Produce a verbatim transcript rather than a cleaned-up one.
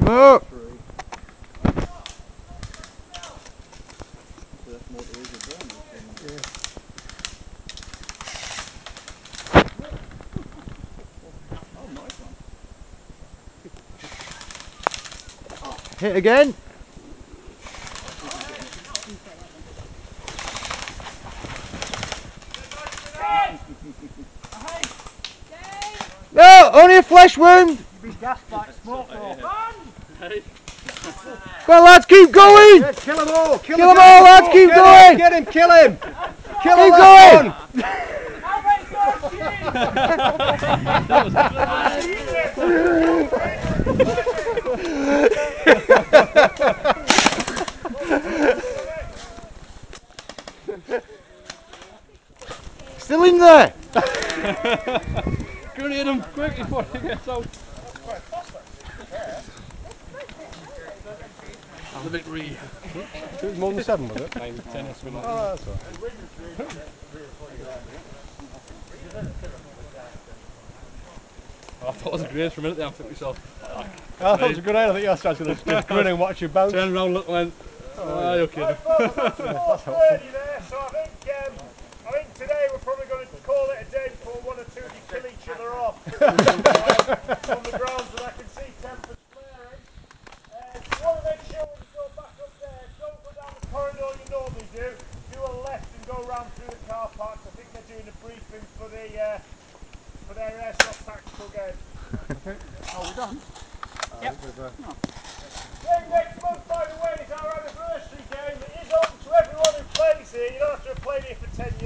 Oh. Hit again. No, only a flesh wound. You've been gassed like smoke though. Go on, lads, keep going. Yeah, kill them all. Kill, Kill them all, lads, keep get going. Him, get him, kill him. Kill Keep him, going. Still in there. Go and hit him quick before he gets out. The victory. It was more than seven, was it? Nine, ten, or something like Oh, that. that's all right. Oh, I thought it was a grace for a minute there. I think myself. I thought it was a good idea. I think you're starting to just grin and watch you bounce. Turned around, looked, and went. Oh, ah, you're kidding. That's helpful. there, so I think um, I think today we're probably going to call it a day before one or two of you kill each other off um, on the grounds, and I can see tempers flaring. Uh, if you want to make sure when you go back up there, don't go down the corridor you normally do. Do a left and go round through the car parks. I think they're doing a briefing for the uh, for their airsoft tactical game. Oh, we're done? Yep. Game next month, by the way, is our anniversary game. It is open to everyone who plays here. You don't have to have played here for ten years.